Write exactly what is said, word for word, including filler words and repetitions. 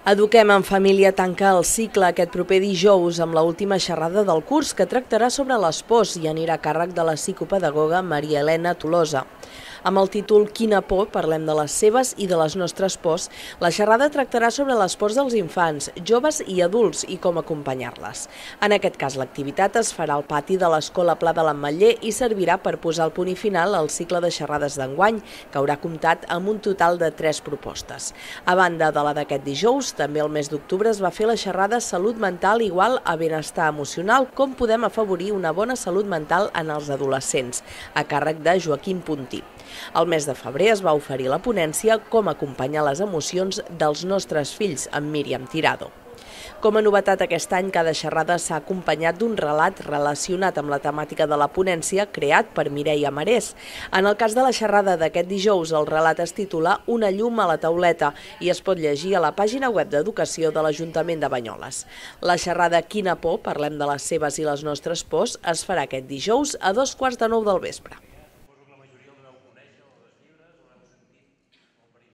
Eduquem en família tanca el cicle aquest proper dijous amb l'última xerrada del curs que tractarà sobre les pors i anirà a càrrec de la psicopedagoga Maria Elena Tolosa. Amb el títol Quina por, parlem de les seves i de les nostres pors, la xerrada tractarà sobre les pors dels infants, joves i adults i com acompanyar-les. En aquest cas, l'activitat es farà al pati de l'Escola Pla de l'Ametller i servirà per posar el punt i final al cicle de xerrades d'enguany, que haurà comptat amb un total de tres propostes. A banda de la d'aquest dijous, també el mes d'octubre es va fer la xerrada Salut mental igual a benestar emocional, com podem afavorir una bona salut mental en els adolescents, a càrrec de Joaquim Puntí. Al mes de febrer es va oferir la ponència Com acompanyar les emocions dels nostres fills, amb Míriam Tirado. Com a novetat aquest any, cada xerrada s'ha acompanyat d'un relat relacionat amb la temàtica de la ponència creat per Mireia Marès. En el cas de la xerrada d'aquest dijous, el relat es titula Una llum a la tauleta i es pot llegir a la pàgina web d'Educació de l'Ajuntament de Banyoles. La xerrada Quina por, parlem de les seves i les nostres pors, es farà aquest dijous a dos quarts de nou del vespre.